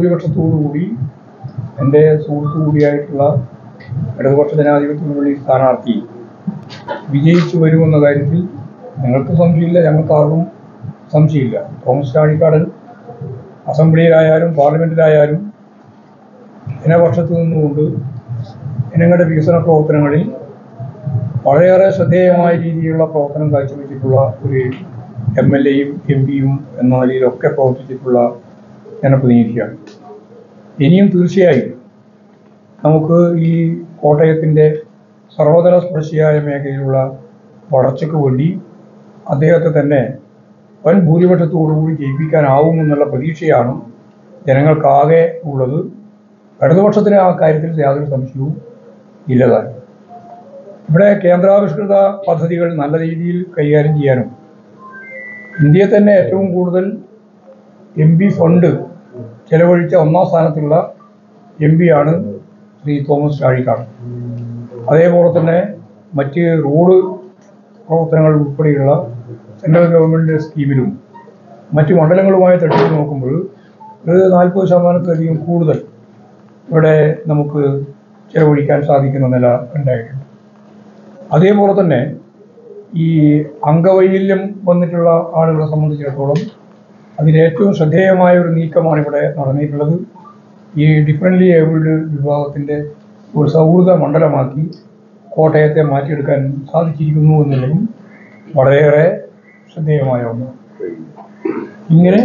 ഭൂരിപക്ഷത്തോടുകൂടി എൻ്റെ സുഹൃത്തു കൂടിയായിട്ടുള്ള ഇടതുപക്ഷ ജനാധിപത്യ മുന്നണി സ്ഥാനാർത്ഥി വിജയിച്ചു വരുമെന്ന കാര്യത്തിൽ ഞങ്ങൾക്ക് സംശയമില്ല, ഞങ്ങൾക്കാർക്കും സംശയമില്ല. തോമസ് ചാഴിക്കാടൻ അസംബ്ലിയിലായാലും പാർലമെൻറ്റിലായാലും ജനപക്ഷത്ത് നിന്നുകൊണ്ട് ജനങ്ങളുടെ വികസന പ്രവർത്തനങ്ങളിൽ വളരെയേറെ ശ്രദ്ധേയമായ രീതിയിലുള്ള പ്രവർത്തനം കാഴ്ചവെച്ചിട്ടുള്ള ഒരു MLA-യും MP-യും എന്ന നിലയിലൊക്കെ പ്രവർത്തിച്ചിട്ടുള്ള ജനപ്രതിനിധിയാണ്. ഇനിയും തീർച്ചയായും നമുക്ക് ഈ കോട്ടയത്തിൻ്റെ സർവതല സ്പർശിയായ മേഖലയിലുള്ള വളർച്ചയ്ക്ക് വേണ്ടി അദ്ദേഹത്തെ തന്നെ വൻ ഭൂരിപക്ഷത്തോടുകൂടി ജയിപ്പിക്കാനാവുമെന്നുള്ള പ്രതീക്ഷയാണ് ജനങ്ങൾക്കാകെ ഉള്ളത്. ഇടതുപക്ഷത്തിന് ആ കാര്യത്തിൽ യാതൊരു സംശയവും ഇല്ലതാണ്. ഇവിടെ കേന്ദ്രാവിഷ്കൃത പദ്ധതികൾ നല്ല രീതിയിൽ കൈകാര്യം ചെയ്യാനും ഇന്ത്യയിൽ തന്നെ ഏറ്റവും കൂടുതൽ MP ഫണ്ട് ചെലവഴിച്ച ഒന്നാം സ്ഥാനത്തുള്ള MP-യാണ് ശ്രീ തോമസ് ചാഴിക്കാടൻ. അതേപോലെ തന്നെ മറ്റ് റോഡ് പ്രവർത്തനങ്ങൾ ഉൾപ്പെടെയുള്ള സെൻട്രൽ ഗവൺമെൻറ് സ്കീമിലും മറ്റ് മണ്ഡലങ്ങളുമായി തട്ടിച്ച് നോക്കുമ്പോൾ ഒരു 40% കൂടുതൽ ഇവിടെ നമുക്ക് ചെലവഴിക്കാൻ സാധിക്കുന്ന നില ഉണ്ടായിട്ടുണ്ട്. അതേപോലെ തന്നെ ഈ അംഗവൈകല്യം വന്നിട്ടുള്ള ആളുകളെ സംബന്ധിച്ചിടത്തോളം അതിലേറ്റവും ശ്രദ്ധേയമായ ഒരു നീക്കമാണ് ഇവിടെ നടന്നിട്ടുള്ളത്. ഈ ഡിഫറൻ്റ്ലി ഏബിൾഡ് വിഭാഗത്തിൻ്റെ ഒരു സൗഹൃദ മണ്ഡലമാക്കി കോട്ടയത്തെ മാറ്റിയെടുക്കാൻ സാധിച്ചിരിക്കുന്നു എന്നുള്ളതും വളരെയേറെ ശ്രദ്ധേയമായ ഒന്നാണ്. ഇങ്ങനെ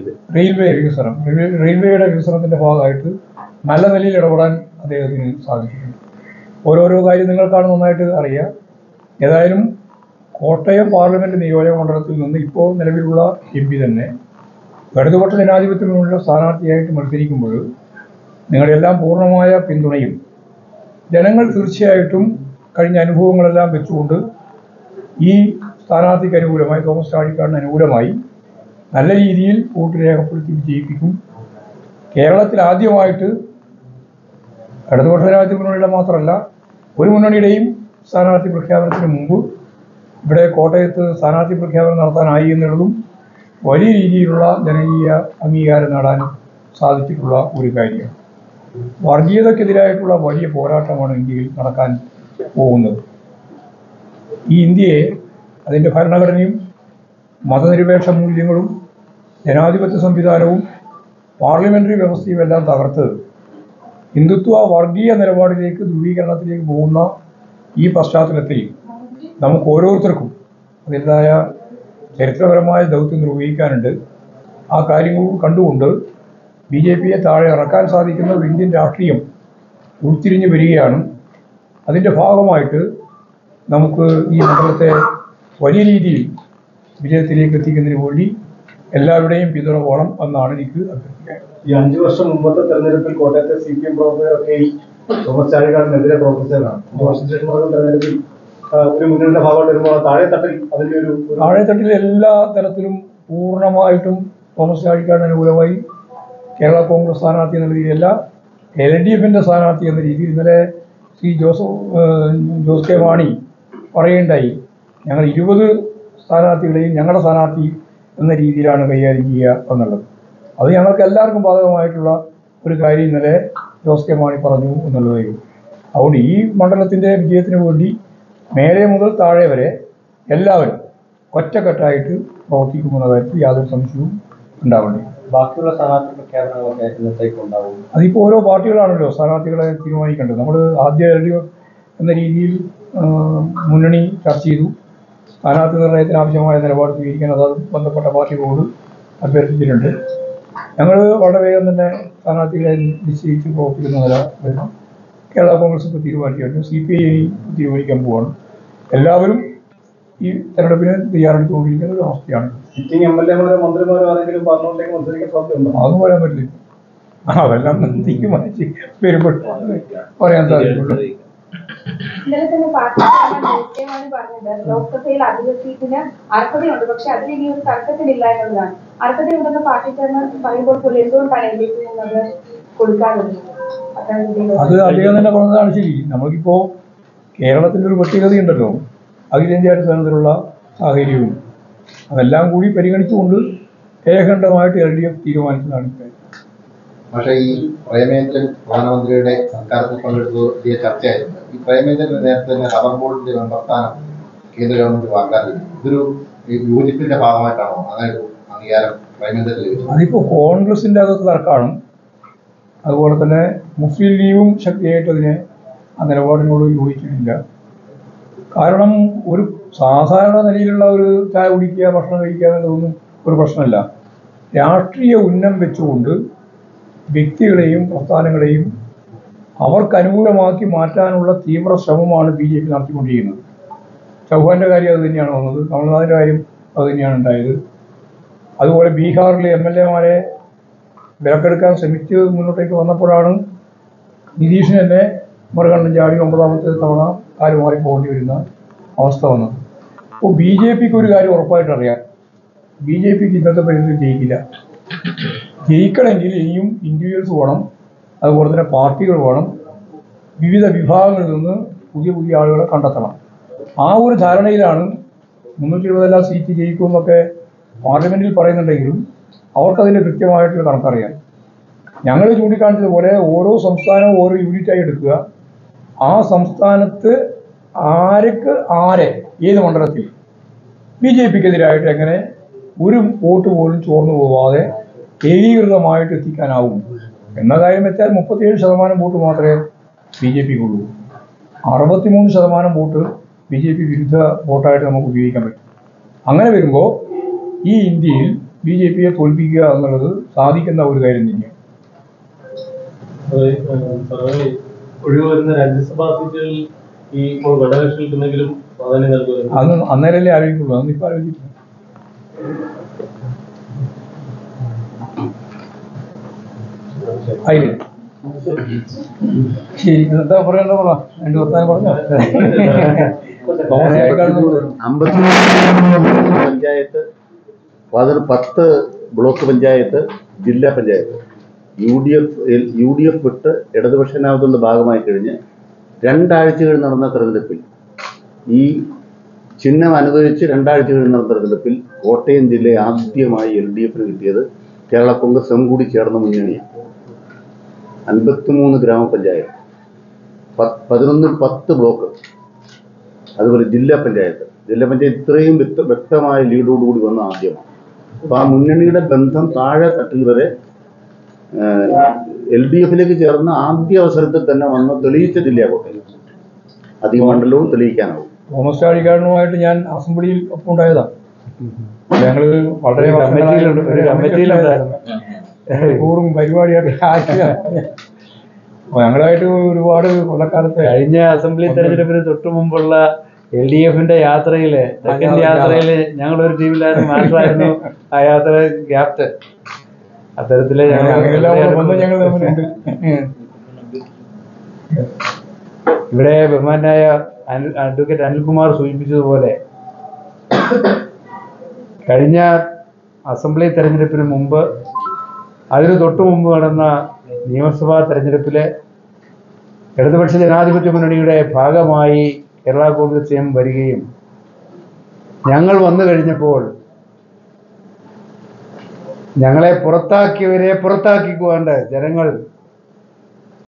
റെയിൽവേയുടെ വികസനത്തിൻ്റെ ഭാഗമായിട്ട് നല്ല നിലയിൽ ഇടപെടാൻ അദ്ദേഹത്തിന് സാധിച്ചിട്ടുണ്ട്. ഓരോരോ കാര്യം നിങ്ങൾക്കാണ് നന്നായിട്ട് അറിയാം. ഏതായാലും കോട്ടയം പാർലമെൻറ്റ് നിയോജക മണ്ഡലത്തിൽ നിന്ന് ഇപ്പോൾ നിലവിലുള്ള MP തന്നെ ഇടതുപക്ഷ ജനാധിപത്യത്തിനുള്ള സ്ഥാനാർത്ഥിയായിട്ട് മത്സരിക്കുമ്പോൾ നിങ്ങളെല്ലാം പൂർണ്ണമായ പിന്തുണയും ജനങ്ങൾ തീർച്ചയായിട്ടും കഴിഞ്ഞ അനുഭവങ്ങളെല്ലാം വെച്ചുകൊണ്ട് ഈ സ്ഥാനാർത്ഥിക്ക് അനുകൂലമായി തോമസ് ചാഴിക്കാടിന് അനുകൂലമായി നല്ല രീതിയിൽ വോട്ട് രേഖപ്പെടുത്തി വിജയിപ്പിക്കും. കേരളത്തിൽ ആദ്യമായിട്ട് ഇടതുപക്ഷ ജനാധിപത്യ മുന്നണിയുടെ മാത്രമല്ല ഒരു മുന്നണിയുടെയും സ്ഥാനാർത്ഥി പ്രഖ്യാപനത്തിന് മുമ്പ് ഇവിടെ കോട്ടയത്ത് സ്ഥാനാർത്ഥി പ്രഖ്യാപനം നടത്താനായി എന്നുള്ളതും വലിയ രീതിയിലുള്ള ജനകീയ അംഗീകാരം നേടാൻ സാധിച്ചിട്ടുള്ള ഒരു കാര്യമാണ്. വർഗീയതക്കെതിരായിട്ടുള്ള വലിയ പോരാട്ടമാണ് ഇന്ത്യയിൽ നടക്കാൻ പോകുന്നത്. ഈ ഇന്ത്യയെ അതിൻ്റെ ഭരണഘടനയും മതനിരപേക്ഷ മൂല്യങ്ങളും ജനാധിപത്യ സംവിധാനവും പാർലമെൻ്ററി വ്യവസ്ഥയും എല്ലാം തകർത്ത് ഹിന്ദുത്വ വർഗീയ നിലപാടിലേക്ക് ധ്രുവീകരണത്തിലേക്ക് പോകുന്ന ഈ പശ്ചാത്തലത്തിൽ നമുക്ക് ഓരോരുത്തർക്കും അതിൻ്റെതായ ചരിത്രപരമായ ദൗത്യം നിർവഹിക്കാനുണ്ട്. ആ കാര്യങ്ങൾ കണ്ടുകൊണ്ട് BJP-യെ താഴെ ഇറക്കാൻ സാധിക്കുന്ന ഒരു ഇന്ത്യൻ രാഷ്ട്രീയം ഉരുത്തിരിഞ്ഞു വരികയാണ്. അതിൻ്റെ ഭാഗമായിട്ട് നമുക്ക് ഈ മണ്ഡലത്തെ വലിയ രീതിയിൽ വിജയത്തിലേക്ക് എത്തിക്കുന്നതിന് വേണ്ടി എല്ലാവരുടെയും പിന്തുണ വേണം എന്നാണ് എനിക്ക് അഭ്യർത്ഥിക്കാൻ. ഈ 5 വർഷം മുമ്പത്തെ തെരഞ്ഞെടുപ്പിൽ കോട്ടയത്തെ CPM പ്രവർത്തകരൊക്കെ ഈ തോമസ് ചാഴിക്കാടിനെതിരെ പ്രവർത്തിച്ചതാണ്. 5 വർഷത്തിന് ശേഷം തെരഞ്ഞെടുപ്പിൽ ഒരു മുന്നണിയുടെ ഭാഗമായിട്ട് വരുമ്പോൾ താഴെത്തട്ടിൽ എല്ലാ തരത്തിലും പൂർണ്ണമായിട്ടും തോമസ് ചാഴിക്കാടിന് അനുകൂലമായി കേരള കോൺഗ്രസ് സ്ഥാനാർത്ഥി എന്ന രീതിയിലല്ല LDF-ൻ്റെ സ്ഥാനാർത്ഥി എന്ന രീതിയിൽ ഇന്നലെ ശ്രീ ജോസ് കെ മാണി പറയുകയുണ്ടായി. ഞങ്ങൾ 20 സ്ഥാനാർത്ഥികളെയും ഞങ്ങളുടെ സ്ഥാനാർത്ഥി എന്ന രീതിയിലാണ് കൈകാര്യം ചെയ്യുക എന്നുള്ളത്. അത് ഞങ്ങൾക്ക് എല്ലാവർക്കും ബാധകമായിട്ടുള്ള ഒരു കാര്യം ഇന്നലെ ജോസ് കെ മാണി പറഞ്ഞു എന്നുള്ളതായിരുന്നു. അതുകൊണ്ട് ഈ മണ്ഡലത്തിൻ്റെ വിജയത്തിന് വേണ്ടി മേലെ മുതൽ താഴെ വരെ എല്ലാവരും ഒറ്റക്കെട്ടായിട്ട് പ്രവർത്തിക്കുമെന്ന കാര്യത്തിൽ യാതൊരു സംശയവും ഉണ്ടാവേണ്ടി. ബാക്കിയുള്ള സ്ഥാനാർത്ഥി പ്രഖ്യാപനങ്ങളൊക്കെ ഇന്നത്തേക്ക് ഉണ്ടാവും. അതിപ്പോൾ ഓരോ പാർട്ടികളാണല്ലോ സ്ഥാനാർത്ഥികളെ തീരുമാനിക്കേണ്ടത്. നമ്മൾ ആദ്യ LDF എന്ന രീതിയിൽ മുന്നണി ചർച്ച ചെയ്തു. സ്ഥാനാർത്ഥി നിർണയത്തിന് ആവശ്യമായ നിലപാട് സ്വീകരിക്കാൻ അത് ബന്ധപ്പെട്ട പാർട്ടികളോട് അഭ്യർത്ഥിച്ചിട്ടുണ്ട്. ഞങ്ങൾ വളരെ വേഗം തന്നെ സ്ഥാനാർത്ഥികളെ നിശ്ചയിച്ച് പ്രവർത്തിക്കുന്ന നില വരണം. കേരള കോൺഗ്രസ് ഇപ്പോൾ തീരുമാനിക്കുകയായിരുന്നു. CPI തീരുമാനിക്കാൻ പോവാണ്. എല്ലാവരും ഈ തെരഞ്ഞെടുപ്പിന് തയ്യാറെടുത്തുകൊണ്ടിരിക്കുന്ന ഒരു അവസ്ഥയാണ്. അതൊന്നും പറയാൻ പറ്റില്ല. അതെല്ലാം തീരുമാനിച്ച് വരുമ്പോൾ പറയാൻ സാധിക്കുള്ളൂ. ഇന്നലെ തന്നെ പാർട്ടി ലോക്സഭയിൽ അധിക സീറ്റിന് അർഹതയുണ്ട്, പക്ഷെ അതിൽ ഇനി ഒരു തർക്കത്തിലില്ല എന്നുള്ളതാണ്. അർഹതയുണ്ടെന്ന് പാർട്ടി ചെയർമാൻ പറയുമ്പോൾ പോലും എന്തുകൊണ്ടാണ് LDF കൊടുക്കാറുള്ളത്? അത് അദ്ദേഹം തന്നെ പറഞ്ഞതാണ് ശരി. നമുക്കിപ്പോൾ കേരളത്തിൻ്റെ ഒരു പ്രത്യേകതയുണ്ടല്ലോ, അഖിലേന്ത്യാ അടിസ്ഥാനത്തിലുള്ള സാഹചര്യവും അതെല്ലാം കൂടി പരിഗണിച്ചുകൊണ്ട് ഏകണ്ഠമായിട്ട് LDF തീരുമാനിച്ചതാണ്. പക്ഷേ ഈ പ്രേമേന്ദ്രൻ പ്രധാനമന്ത്രിയുടെ സർക്കാരിൽ പങ്കെടുത്തു വലിയ ചർച്ചയായിരുന്നു. ഈ പ്രേമേന്ദ്രൻ നേരത്തെ തന്നെ റബ്ബർ ബോർഡിന്റെ മെമ്പർ സ്ഥാനം കേന്ദ്ര ഗവൺമെന്റ് വാഗ്ദാനം ചെയ്തു. ഇതൊരു യോജിപ്പിന്റെ ഭാഗമായിട്ടാണോ അങ്ങനെ ഒരു അംഗീകാരം പ്രേമേന്ദ്രൻ ലഭിച്ചത്? അതിപ്പോ കോൺഗ്രസിന്റെ അകത്ത് തർക്കമാണ്. അതുപോലെ തന്നെ മുസ്ലിം ലീഗും ശക്തിയായിട്ട് അതിനെ ആ നിലപാടിനോട് യോജിച്ചിട്ടില്ല. കാരണം ഒരു സാധാരണ നിലയിലുള്ള ഒരു ചായ കുടിക്കുക, ഭക്ഷണം കഴിക്കുക എന്നുള്ളതൊന്നും ഒരു പ്രശ്നമല്ല. രാഷ്ട്രീയ ഉന്നം വെച്ചുകൊണ്ട് വ്യക്തികളെയും പ്രസ്ഥാനങ്ങളെയും അവർക്ക് അനുകൂലമാക്കി മാറ്റാനുള്ള തീവ്ര ശ്രമമാണ് BJP നടത്തിക്കൊണ്ടിരിക്കുന്നത്. ചൗഹാന്റെ കാര്യം അത് തന്നെയാണ് വന്നത്, കമൽനാഥിൻ്റെ കാര്യം അത് തന്നെയാണ് ഉണ്ടായത്. അതുപോലെ ബീഹാറിലെ MLA-മാരെ വിലക്കെടുക്കാൻ ശ്രമിച്ച് മുന്നോട്ടേക്ക് വന്നപ്പോഴാണ് നിതീഷിന് തന്നെ മറുകണ്ഠം ചാടി 9ാമത്തെ തവണ കാല് മാറി പോകേണ്ടി വരുന്ന അവസ്ഥ വന്നത്. അപ്പോൾ BJPക്ക് ഒരു കാര്യം ഉറപ്പായിട്ടറിയാം, BJPക്ക് ഇന്നത്തെ പരിസ്ഥിതി ജയിക്കില്ല. ജയിക്കണമെങ്കിൽ ഇനിയും ഇൻഡിവിജ്വൽസ് വേണം, അതുപോലെ തന്നെ പാർട്ടികൾ വേണം, വിവിധ വിഭാഗങ്ങളിൽ നിന്ന് പുതിയ പുതിയ ആളുകളെ കണ്ടെത്തണം. ആ ഒരു ധാരണയിലാണ് 320 സീറ്റ് ജയിക്കുമെന്നൊക്കെ പാർലമെന്റിൽ പറയുന്നുണ്ടെങ്കിലും അവർക്കതിൻ്റെ കൃത്യമായിട്ടുള്ള കണക്കറിയാം. ഞങ്ങൾ ചൂണ്ടിക്കാണിച്ചതുപോലെ ഓരോ സംസ്ഥാനവും ഓരോ യൂണിറ്റായി എടുക്കുക, ആ സംസ്ഥാനത്ത് ആരെ ഏത് മണ്ഡലത്തിൽ BJPക്കെതിരായിട്ട് എങ്ങനെ ഒരു വോട്ട് പോലും ചോർന്നു പോവാതെ ഏകീകൃതമായിട്ട് എത്തിക്കാനാവും എന്ന കാര്യം വെച്ചാൽ 37% വോട്ട് മാത്രമേ BJPക്കുള്ളൂ. 63% വോട്ട് BJP വിരുദ്ധ വോട്ടായിട്ട് നമുക്ക് ഉപയോഗിക്കാൻ പറ്റും. അങ്ങനെ വരുമ്പോൾ ഈ ഇന്ത്യയിൽ BJPയെ തോൽപ്പിക്കുക എന്നുള്ളത് സാധിക്കുന്ന ഒരു കാര്യം തന്നെയാണ്. ഒഴിവ് വരുന്ന രാജ്യസഭാ സീറ്റുകളിൽ ഈ ഘടകകക്ഷികൾക്ക് എന്തെങ്കിലും പ്രാധാന്യം നൽകുന്നത് അന്ന് അന്നേരമല്ലേ ആലോചിക്കുള്ളൂ, അതൊന്നും ഇപ്പം ആലോചിക്കില്ല. അതില് ശരി, എന്താ പറയണ്ട പറ, 2 വർത്താനം പറഞ്ഞോ. പഞ്ചായത്ത് 10 ബ്ലോക്ക് പഞ്ചായത്ത്, ജില്ലാ പഞ്ചായത്ത് UDF വിട്ട് ഇടതുപക്ഷനാമത്തിന്റെ ഭാഗമായി കഴിഞ്ഞ് 2 ആഴ്ചകൾ നടന്ന തെരഞ്ഞെടുപ്പിൽ, ഈ ചിഹ്നം അനുഭവിച്ച് 2 ആഴ്ചകൾ നടന്ന തെരഞ്ഞെടുപ്പിൽ കോട്ടയം ജില്ലയെ ആദ്യമായി LDFന് കിട്ടിയത് കേരള കോൺഗ്രസും കൂടി ചേർന്ന മുന്നണിയാണ്. 53 ഗ്രാമപഞ്ചായത്ത്, 11 10 ബ്ലോക്ക്, അതുപോലെ ജില്ലാ പഞ്ചായത്ത് ഇത്രയും വ്യക്തമായ ലീഡോടുകൂടി വന്ന ആദ്യമാണ്. അപ്പോൾ ആ മുന്നണിയുടെ ബന്ധം താഴെ തട്ടിൽ വരെ LDFിലേക്ക് ചേർന്ന ആദ്യ അവസരത്തിൽ തന്നെ വന്ന് തെളിയിച്ച ജില്ലാ കോട്ടയം. അധിക മണ്ഡലവും തെളിയിക്കാനാവും. തോമസ് ചാഴികാടനുമായിട്ട് ഞാൻ അസംബ്ലിയിൽ ഒപ്പം ഉണ്ടായതാണ്. ഞങ്ങൾ വളരെ ടൂറും പരിപാടിയൊക്കെ ഞങ്ങളായിട്ട് ഒരുപാട് കൊല്ലക്കാലത്ത്. കഴിഞ്ഞ അസംബ്ലി തെരഞ്ഞെടുപ്പിന് തൊട്ടു മുമ്പുള്ള LDFന്റെ യാത്രയില്, സെക്കൻഡ് യാത്രയില് ഞങ്ങളൊരു ടീമിലായിരുന്നു, മാസ്റ്ററായിരുന്നു ആ യാത്ര ക്യാപ്റ്റൻ. അത്തരത്തില് ഇവിടെ ബഹുമാനായ അഡ്വക്കേറ്റ് അനിൽകുമാർ സൂചിപ്പിച്ചതുപോലെ കഴിഞ്ഞ അസംബ്ലി തെരഞ്ഞെടുപ്പിന് മുമ്പ്, അതിന് തൊട്ടു മുമ്പ് നടന്ന നിയമസഭാ തെരഞ്ഞെടുപ്പിലെ ഇടതുപക്ഷ ജനാധിപത്യ മുന്നണിയുടെ ഭാഗമായി കേരള കോൺഗ്രസ് എം വരികയും ഞങ്ങൾ വന്നു കഴിഞ്ഞപ്പോൾ ഞങ്ങളെ പുറത്താക്കിയവരെ പുറത്താക്കിക്കൊണ്ട് ജനങ്ങൾ